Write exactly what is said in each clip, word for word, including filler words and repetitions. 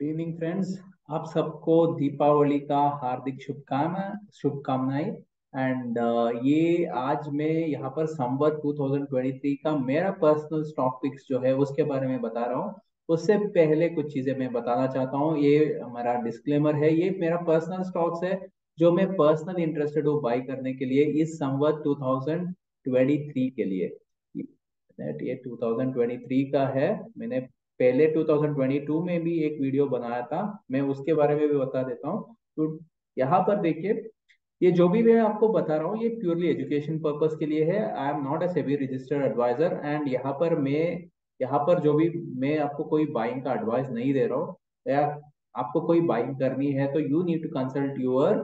Evening friends. आप सबको दीपावली का हार्दिक शुभकामना शुभकामनाएं। एंड ये आज मैं यहाँ पर संवत दो हज़ार तेईस का मेरा पर्सनल स्टॉक पिक्स जो है उसके बारे में बता रहा हूँ। उससे पहले कुछ चीजें मैं बताना चाहता हूँ। ये हमारा डिस्क्लेमर है, ये मेरा पर्सनल स्टॉक्स है जो मैं पर्सनल इंटरेस्टेड हूँ बाई करने के लिए इस संवत दो हज़ार तेईस के लिए। ये दो हज़ार तेईस का है। मैंने पहले दो हज़ार बाईस में भी एक वीडियो बनाया था, मैं उसके बारे में भी बता देता हूँ। तो यहाँ पर देखिए, ये जो भी मैं आपको बता रहा हूँ ये प्योरली एजुकेशन पर्पस के लिए है। I am not a SEBI registered advisor and यहाँ पर मैं यहाँ पर जो भी मैं आपको कोई बाइंग का एडवाइस नहीं दे रहा हूँ। या आपको कोई बाइंग करनी है तो you need to consult your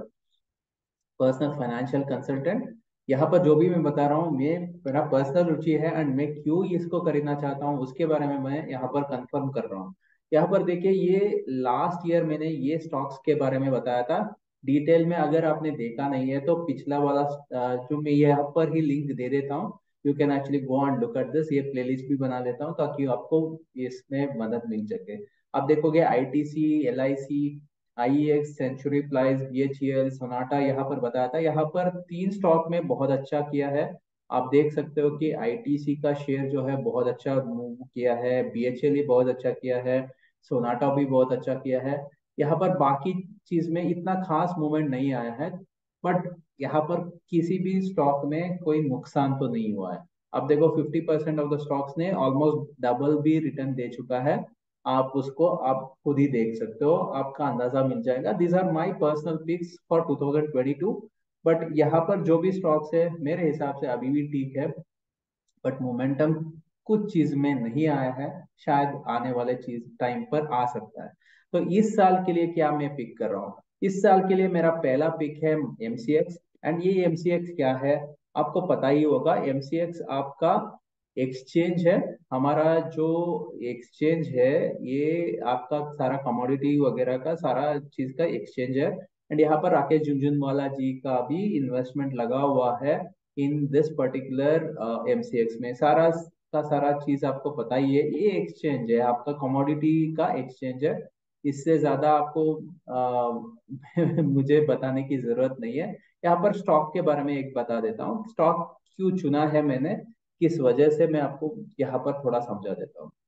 personal financial consultant. यहाँ पर जो भी मैं बता रहा हूँ मैं मेरा पर्सनल रुचि है एंड मैं क्यों इसको खरीदना चाहता हूँ उसके बारे में मैं यहाँ पर कंफर्म कर रहा हूँ। यहाँ पर देखिए, ये लास्ट ईयर मैंने ये स्टॉक्स के बारे में बताया था डिटेल में। अगर आपने देखा नहीं है तो पिछला वाला अ, जो मैं यहाँ पर ही लिंक दे देता हूँ, you can actually go and look at this. ये प्लेलिस्ट भी बना लेता हूँ ताकि आपको इसमें मदद मिल सके। आप देखोगे आईटीसी, एलआईसी, आईईएक्स, सेंचुरी प्लाइज, बीएचईएल, सोनाटा यहाँ पर बताया था। यहाँ पर तीन स्टॉक में बहुत अच्छा किया है। आप देख सकते हो कि आईटीसी का शेयर जो है बहुत अच्छा मूव किया है, बीएचईएल भी बहुत अच्छा किया है, सोनाटा भी बहुत अच्छा किया है। यहाँ पर बाकी चीज में इतना खास मूवमेंट नहीं आया है, बट यहाँ पर किसी भी स्टॉक में कोई नुकसान तो नहीं हुआ है। अब देखो, fifty percent of the stocks ने ऑलमोस्ट डबल भी रिटर्न दे चुका है। आप उसको आप खुद ही देख सकते हो, आपका अंदाजा मिल जाएगा। These are my personal picks for दो हज़ार बाईस। बट यहाँ पर जो भी स्टॉक्स है मेरे हिसाब से अभी भी ठीक है, बट मोमेंटम कुछ चीज में नहीं आया है। शायद आने वाले चीज टाइम पर आ सकता है। तो इस साल के लिए क्या मैं पिक कर रहा हूँ, इस साल के लिए मेरा पहला पिक है एमसीएक्स। एंड ये एमसीएक्स क्या है आपको पता ही होगा। एमसीएक्स आपका एक्सचेंज है। हमारा जो एक्सचेंज है ये आपका सारा कमोडिटी वगैरह का सारा चीज का एक्सचेंज है। एंड यहाँ पर राकेश झुनझुनवाला जी का भी इन्वेस्टमेंट लगा हुआ है इन दिस पर्टिकुलर एमसीएक्स में। सारा का सारा चीज आपको पता ही है, ये एक्सचेंज है आपका कमोडिटी का एक्सचेंज है। इससे ज्यादा आपको अ, मुझे बताने की जरूरत नहीं है। यहाँ पर स्टॉक के बारे में एक बता देता हूँ, स्टॉक क्यों चुना है मैंने, किस वजह से, मैं आपको यहाँ पर थोड़ा समझा देता हूँ।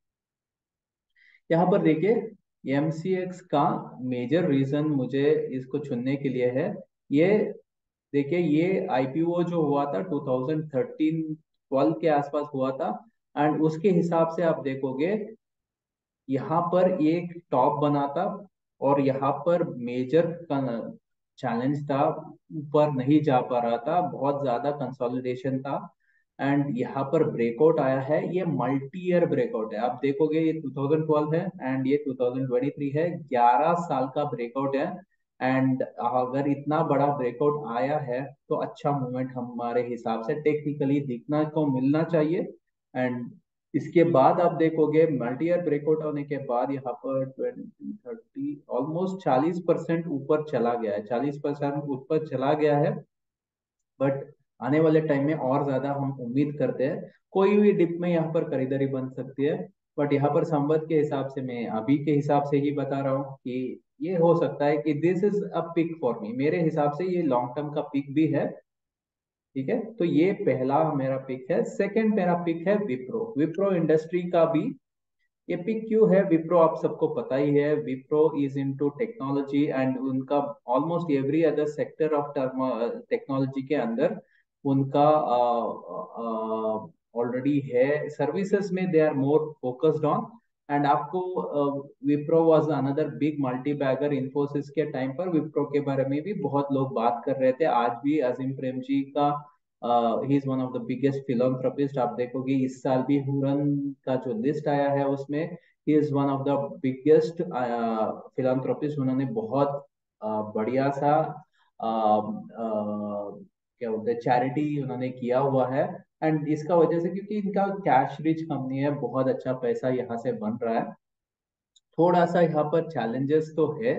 यहाँ पर देखिए, एमसीएक्स का मेजर रीजन मुझे इसको चुनने के लिए है। ये देखिए, ये आईपीओ जो हुआ था दो हज़ार तेरह बारह के आसपास हुआ था। एंड उसके हिसाब से आप देखोगे यहाँ पर एक टॉप बना था और यहाँ पर मेजर चैलेंज था, ऊपर नहीं जा पा रहा था, बहुत ज्यादा कंसोलिडेशन था। एंड यहाँ पर ब्रेकआउट आया है, ये मल्टी ईयर ब्रेकआउट है। आप देखोगे ये दो हज़ार बारह है एंड ये दो हज़ार तेईस है, ग्यारह साल का ब्रेकआउट है। एंड अगर इतना बड़ा ब्रेकआउट आया है तो अच्छा मूवमेंट हमारे हिसाब से टेक्निकली दिखना को मिलना चाहिए। एंड इसके बाद आप देखोगे मल्टी ईयर ब्रेकआउट होने के बाद यहाँ पर ट्वेंटी थर्टी ऑलमोस्ट चालीस परसेंट ऊपर चला गया है, चालीस परसेंट ऊपर चला गया है। बट आने वाले टाइम में और ज्यादा हम उम्मीद करते हैं। कोई भी डिप में यहाँ पर खरीदारी बन सकती है। बट यहाँ पर संवत के हिसाब से, मैं अभी के हिसाब से ही बता रहा हूँ कि ये हो सकता है कि this is a pick for me. मेरे हिसाब से ये लॉन्ग टर्म का पिक भी है। ठीक है, तो ये पहला मेरा पिक है। सेकंड मेरा पिक है विप्रो। विप्रो इंडस्ट्री का भी ये पिक क्यों है, विप्रो आप सबको पता ही है। Wipro is into technology and उनका almost every other sector of technology के अंदर उनका ऑलरेडी है। सर्विसेज में they are more focused on. And आपको Wipro was another big multibagger. Infosys के टाइम पर विप्रो के बारे में भी बहुत लोग बात कर रहे थे। आज भी अजीम प्रेमजी का he is one of the biggest philanthropist. आप देखोगे इस साल भी हुरन का जो लिस्ट आया है उसमें he is one of the biggest philanthropist. उन्होंने बहुत uh, बढ़िया सा uh, uh, क्या बोलते हैं चैरिटी उन्होंने किया हुआ है। एंड इसका वजह से क्योंकि इनका कैश रिच कंपनी है, बहुत अच्छा पैसा यहाँ से बन रहा है। थोड़ा सा यहाँ पर चैलेंजेस तो है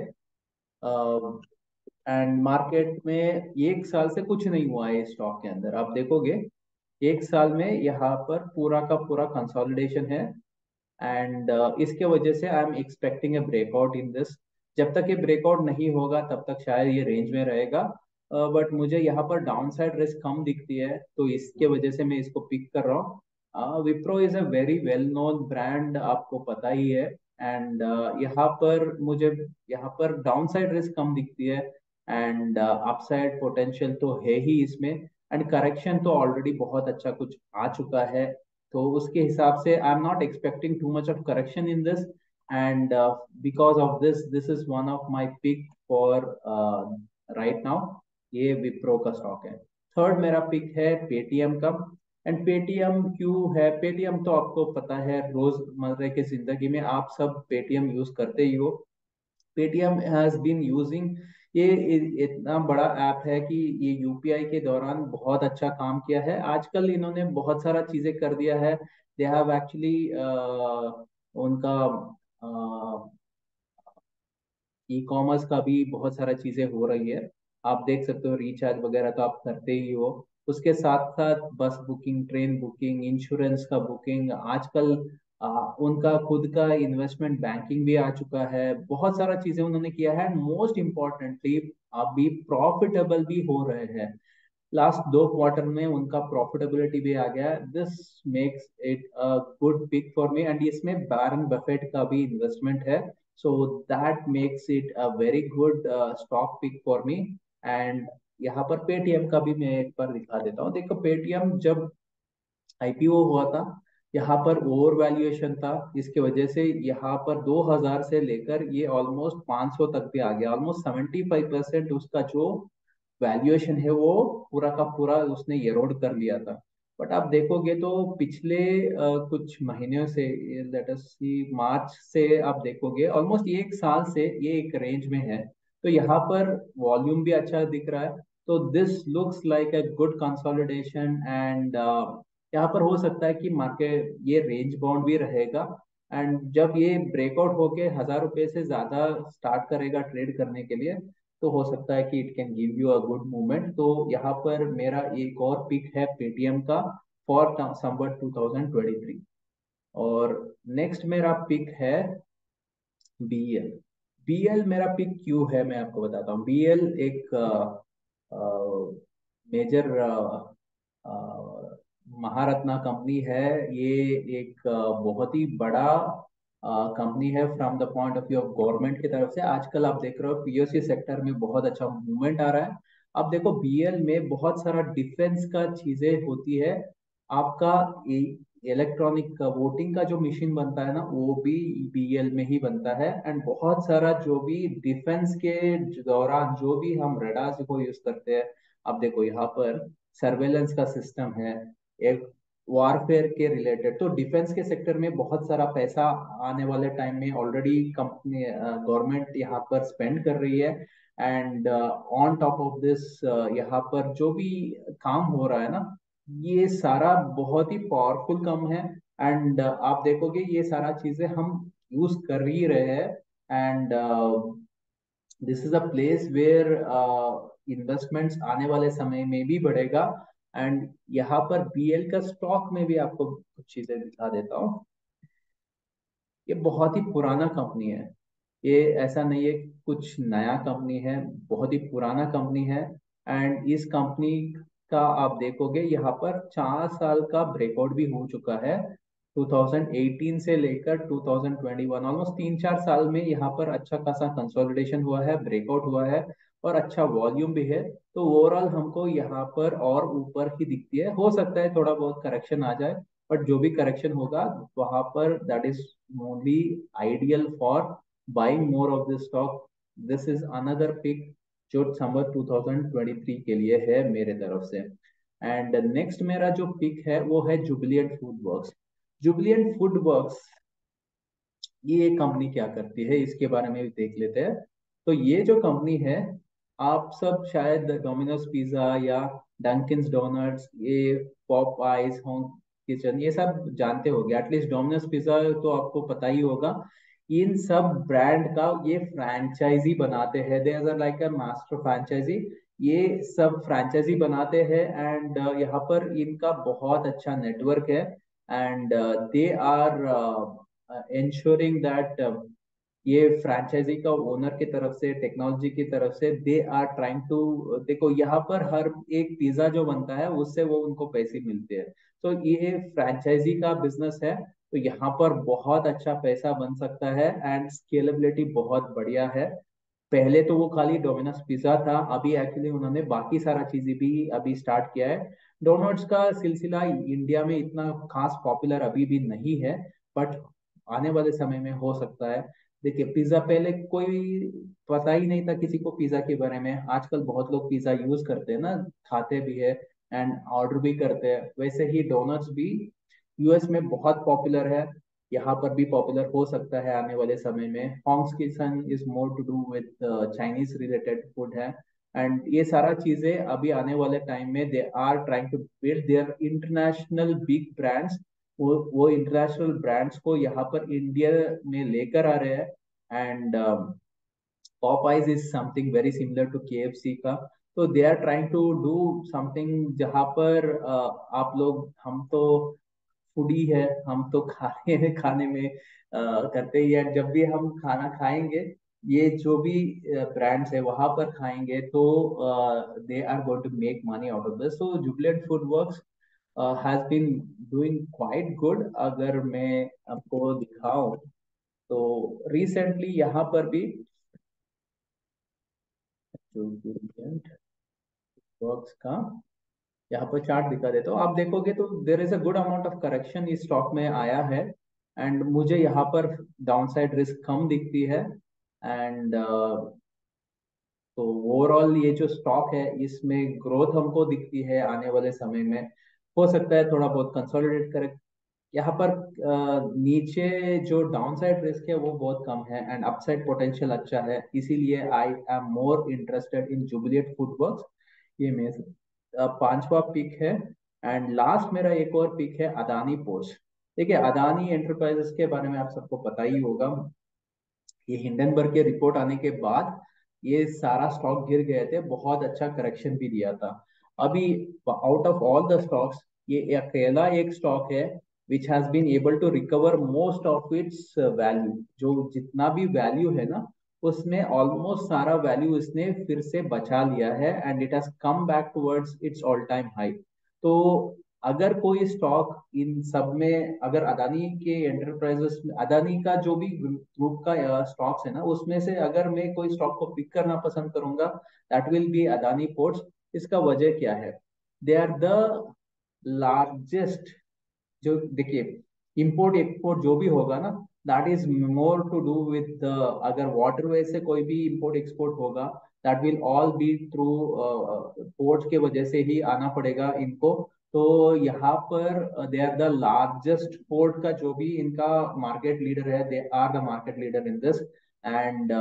एंड मार्केट में एक साल से कुछ नहीं हुआ है इस स्टॉक के अंदर। आप देखोगे एक साल में यहाँ पर पूरा का पूरा कंसोलिडेशन है। एंड इसके वजह से I am expecting a breakout in this. जब तक ये ब्रेकआउट नहीं होगा तब तक शायद ये रेंज में रहेगा, बट मुझे यहाँ पर डाउन साइड रिस्क कम दिखती है, तो इसके वजह से मैं इसको पिक कर रहा हूँ। Wipro is a very well known brand, आपको पता ही है। एंड यहाँ पर मुझे यहाँ पर डाउन साइड रिस्क कम दिखती है, एंड अपसाइड पोटेंशियल तो है ही इसमें। एंड करेक्शन तो ऑलरेडी बहुत अच्छा कुछ आ चुका है, तो उसके हिसाब से I am not expecting too much of correction in this. And because of this this is one of my pick for right now. ये विप्रो का स्टॉक है। थर्ड मेरा पिक है पेटीएम का। एंड पेटीएम क्यों है? पेटीएम तो आपको पता है, रोजमर्रा की जिंदगी में आप सब पेटीएम यूज करते ही हो। पेटीएम हैज बीन यूजिंग, ये इ- इतना बड़ा ऐप है कि ये यूपीआई के दौरान बहुत अच्छा काम किया है। आजकल इन्होंने बहुत सारा चीजें कर दिया है। दे हैव एक्चुअली उनका ई कॉमर्स का भी बहुत सारा चीजें हो रही है। आप देख सकते हो, रिचार्ज वगैरह तो आप करते ही हो। उसके साथ साथ bus booking, train booking, insurance का बुकिंग, आजकल आ, उनका खुद का इन्वेस्टमेंट बैंकिंग भी आ चुका है। बहुत सारा चीजें उन्होंने किया है, मोस्ट इम्पोर्टेंटली अभी प्रॉफिटेबल भी हो रहे हैं। लास्ट दो क्वार्टर में उनका प्रॉफिटेबिलिटी भी आ गया। This makes it a good pick for me, and इसमें बैरन बफेट का भी इन्वेस्टमेंट है, so that makes it a very good stock pick for me. And यहाँ पर पेटीएम का भी मैं एक बार दिखा देता हूँ। देखो, पेटीएम जब आईपीओ हुआ था, यहाँ पर ओवर वैल्यूएशन था, इसके वजह से यहाँ पर दो हज़ार से लेकर ये ऑलमोस्ट पाँच सौ तक भी आ गया। ऑलमोस्ट सेवेंटी फाइव परसेंट उसका जो वैल्यूएशन है वो पूरा का पूरा उसने एरोड कर लिया था। बट आप देखोगे तो पिछले अ, कुछ महीनों से, लेट अस सी, मार्च से आप देखोगे ऑलमोस्ट एक साल से ये एक रेंज में है। तो यहाँ पर वॉल्यूम भी अच्छा दिख रहा है, तो this looks like a good consolidation. And यहाँ पर हो सकता है कि मार्केट ये रेंज बाउंड भी रहेगा, एंड जब ये ब्रेकआउट होके हजार रुपए से ज्यादा स्टार्ट करेगा ट्रेड करने के लिए, तो हो सकता है कि it can give you a good movement. तो यहाँ पर मेरा एक और पिक है पेटीएम का for someone two thousand twenty three. और नेक्स्ट मेरा पिक है बीएल। बीएल मेरा पिक क्यों है मैं आपको बताता हूँ। बीएल एक मेजर महारत्ना कंपनी है। ये एक अ, बहुत ही बड़ा कंपनी है from the point of view of government की तरफ से। आजकल आप देख रहे हो पीओसी सेक्टर में बहुत अच्छा मूवमेंट आ रहा है। अब देखो, बीएल में बहुत सारा डिफेंस का चीजें होती है। आपका इलेक्ट्रॉनिक वोटिंग का जो मशीन बनता है ना, वो भी बीएल में ही बनता है। एंड बहुत सारा जो भी डिफेंस के दौरान जो भी हम रडार्स को यूज करते हैं, अब देखो यहाँ पर सर्वेलेंस का सिस्टम है, एक वारफेयर के रिलेटेड। तो डिफेंस के सेक्टर में बहुत सारा पैसा आने वाले टाइम में ऑलरेडी कंपनी गवर्नमेंट यहाँ पर स्पेंड कर रही है। And on top of this, यहाँ पर जो भी काम हो रहा है ना, ये सारा बहुत ही पावरफुल काम है। एंड uh, आप देखोगे ये सारा चीजें हम यूज कर ही रहे हैं। And this is a place where investments आने वाले समय में भी बढ़ेगा। एंड यहाँ पर बीएल का स्टॉक में भी आपको कुछ चीजें दिखा देता हूँ। ये बहुत ही पुराना कंपनी है, ये ऐसा नहीं है कि कुछ नया कंपनी है, बहुत ही पुराना कंपनी है। एंड इस कंपनी का आप देखोगे यहाँ पर चार साल का ब्रेकआउट भी हो चुका है। टू थाउजेंड एटीन से लेकर two thousand twenty one, almost तीन चार साल में यहाँ पर अच्छा खासा कंसोलिडेशन हुआ है, ब्रेकआउट हुआ है, और अच्छा वॉल्यूम भी है। तो ओवरऑल हमको यहाँ पर और ऊपर ही दिखती है। हो सकता है थोड़ा बहुत करेक्शन आ जाए, बट जो भी करेक्शन होगा वहां पर that is only ideal for buying more of this stock. This is another pick जो summer two thousand twenty three के लिए है मेरे तरफ से। एंड नेक्स्ट मेरा जो पिक है वो है Jubilant Food Works. Jubilant Food Works, ये कंपनी क्या करती है इसके बारे में भी देख लेते हैं। तो ये जो कंपनी है, आप सब शायद डोमिनोज पिज्जा या डंकिंस डोनट्स, ये पॉप आइज, होम किचन, ये सब जानते होंगे। एटलीस्ट डोमिनोज पिज्जा तो आपको पता ही होगा। इन सब ब्रांड का ये फ्रैंचाइजी बनाते हैं, they are like a master franchisee. ये सब फ्रैंचाइजी बनाते हैं, एंड यहाँ पर इनका बहुत अच्छा नेटवर्क है। And they are ensuring that uh, ये फ्रेंचाइजी का ओनर की तरफ से, टेक्नोलॉजी की तरफ से, दे आर ट्राइंग टू, देखो यहाँ पर हर एक पिज्जा जो बनता है उससे वो उनको पैसे मिलते हैं। तो ये फ्रेंचाइजी का बिजनेस है, तो यहाँ पर बहुत अच्छा पैसा बन सकता है एंड स्केलेबिलिटी बहुत बढ़िया है। पहले तो वो खाली डोमिनोज पिज्जा था, अभी एक्चुअली उन्होंने बाकी सारा चीजें भी अभी स्टार्ट किया है। डोनट्स का सिलसिला इंडिया में इतना खास पॉपुलर अभी भी नहीं है, बट आने वाले समय में हो सकता है। देखिए पिज्जा पहले कोई पता ही नहीं था किसी को पिज्जा के बारे में, आजकल बहुत लोग पिज्जा यूज करते हैं ना, खाते भी है एंड ऑर्डर भी करते हैं। वैसे ही डोनट्स भी यूएस में बहुत पॉपुलर है, यहाँ पर भी पॉपुलर हो सकता है आने वाले समय में। Hong's kitchen is more to do with Chinese related food है, एंड ये सारा चीजें अभी आने वाले टाइम में they are trying to build their international big brands. वो वो इंटरनेशनल ब्रांड्स को यहाँ पर इंडिया में लेकर आ रहे हैं। And Popeyes is something very similar to KFC का। तो they are trying to do something जहाँ पर uh, आप लोग, हम तो फूडी है, हम तो खाने खाने में अ, करते ही है। जब भी हम खाना खाएंगे, ये जो भी ब्रांड्स है वहां पर खाएंगे, तो they are going to make money out of this. So Jubilant Food Works has been doing quite good. अगर मैं आपको दिखाऊं तो रिसेंटली यहाँ पर भी जुबिलेंट वर्क्स का यहाँ पर चार्ट दिखा देता हूँ, आप देखोगे तो there is a good amount of correction इस स्टॉक में आया है। एंड मुझे यहाँ पर डाउनसाइड रिस्क कम दिखती है। एंड तो ओवरऑल ये जो स्टॉक है इसमें ग्रोथ हमको दिखती है आने वाले समय में। हो सकता है थोड़ा बहुत कंसोलिडेट करे यहाँ पर। अ, नीचे जो डाउनसाइड रिस्क है वो बहुत कम है एंड अपसाइड पोटेंशियल अच्छा है, इसीलिए I am more interested in Jubilant FoodWorks. ये मेरा पांचवा पिक है। एंड लास्ट मेरा एक और पिक है अदानी पोर्ट्स। देखिए अदानी एंटरप्राइजेस के बारे में आप सबको पता ही होगा, ये हिंडनबर्ग के रिपोर्ट आने के बाद ये सारा स्टॉक गिर गए थे, बहुत अच्छा करेक्शन भी दिया था। अभी out of all the stocks ये अकेला एक स्टॉक है which has been able to recover most of its value. जो जितना भी वैल्यू है ना, उसमें ऑलमोस्ट सारा वैल्यू इसने फिर से बचा लिया है and it has come back towards its all time high. तो अगर कोई स्टॉक इन सब में, अगर अदानी के एंटरप्राइजेस, अदानी का जो भी ग्रुप का स्टॉक्स है ना, उसमें से अगर मैं कोई स्टॉक को पिक करना पसंद करूंगा, that will be Adani ports. इसका वजह क्या है? दे आर द लार्जेस्ट, जो देखिए इंपोर्ट एक्सपोर्ट जो भी होगा ना, that is more to do with, अगर वाटरवे से कोई भी इंपोर्ट एक्सपोर्ट होगा, that will all be through port के वजह से ही आना पड़ेगा इनको। तो यहाँ पर they are the largest port का जो भी इनका मार्केट लीडर है, they are the market leader in this. And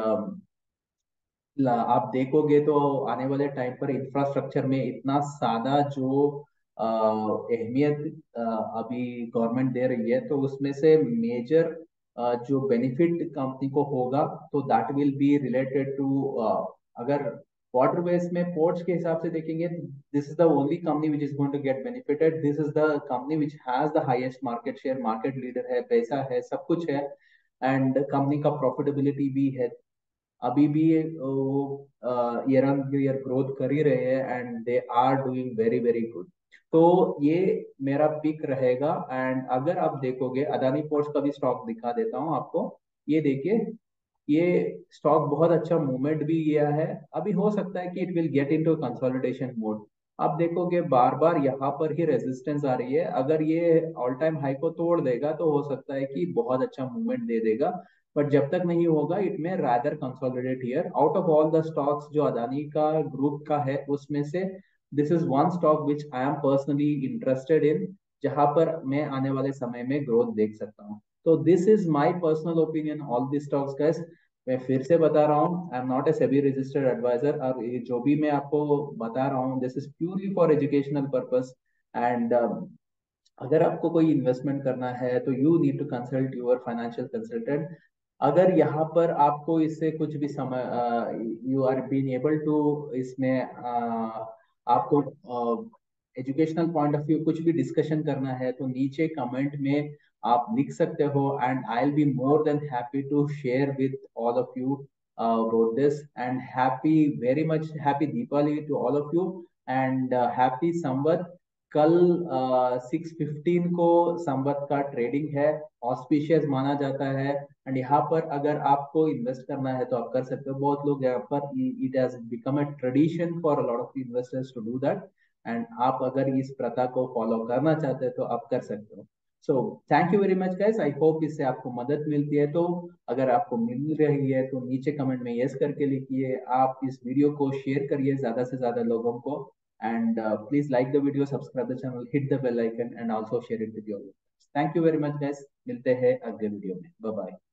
ला- आप देखोगे तो आने वाले टाइम पर इंफ्रास्ट्रक्चर में इतना सादा जो अ, अहमियत अ, अभी गवर्नमेंट दे रही है, तो उसमें से मेजर जो बेनिफिट कंपनी को होगा, तो that will be related to, अगर वाटरवेज में पोर्ट्स के हिसाब से देखेंगे, this is the only company which is going to get benefited. This is the company which has the highest market share, market leader है, पैसा है, सब कुछ है। एंड कंपनी का प्रॉफिटेबिलिटी भी है, अभी भी वो ईयर ऑन ईयर ग्रोथ कर ही रहे हैं and they are doing very very good. तो ये मेरा पिक रहेगा। एंड अगर आप देखोगे अदानी पोर्ट्स का भी स्टॉक दिखा देता हूँ आपको, ये देखिए, ये स्टॉक बहुत अच्छा मूवमेंट भी किया है। अभी हो सकता है कि it will get into consolidation mode. आप देखोगे बार बार यहाँ पर ही रेजिस्टेंस आ रही है, अगर ये ऑल टाइम हाई को तोड़ देगा तो हो सकता है कि बहुत अच्छा मूवमेंट दे देगा। बट जब तक नहीं होगा, it may rather consolidate here. Out of all the stocks जो अदानी का ग्रुप का है उसमें से, this is one stock which I am personally interested in, जहां पर मैं आने वाले समय में ग्रोथ देख सकता हूँ। तो this is my personal opinion all the stocks guys. मैं फिर से बता रहा हूँ, I am not a SEBI registered adviser, और ये जो भी मैं आपको बता रहा हूँ this is purely for educational purpose. And अगर आपको कोई इन्वेस्टमेंट करना है तो you need to consult your financial consultant. अगर यहाँ पर आपको इससे कुछ भी समय, you are been able to इसमें uh, आपको एजुकेशनल पॉइंट ऑफ व्यू कुछ भी डिस्कशन करना है, तो नीचे कमेंट में आप लिख सकते हो, and I will be more than happy to share with all of you about this. And happy, very much happy Deepavali to all of you, and happy Samvat. कल सिक्स फिफ्टीन को संवत का ट्रेडिंग है, ऑस्पिशियस माना जाता है। एंड यहाँ पर अगर आपको इन्वेस्ट करना है तो आप कर सकते हो। बहुत लोग यहाँ पर, it has become a tradition for a lot of investors to do that, and आप अगर इस प्रथा को फॉलो करना चाहते हैं तो आप कर सकते हो। So thank you very much guys, I hope इससे आपको मदद मिलती है। तो अगर आपको मिल रही है तो नीचे कमेंट में यस करके लिखिए। आप इस वीडियो को शेयर करिए ज्यादा से ज्यादा लोगों को, and please like the video, subscribe the channel, hit the bell icon, and also share it with your friends. Thank you very much guys, मिलते हैं अगले वीडियो में। Bye bye.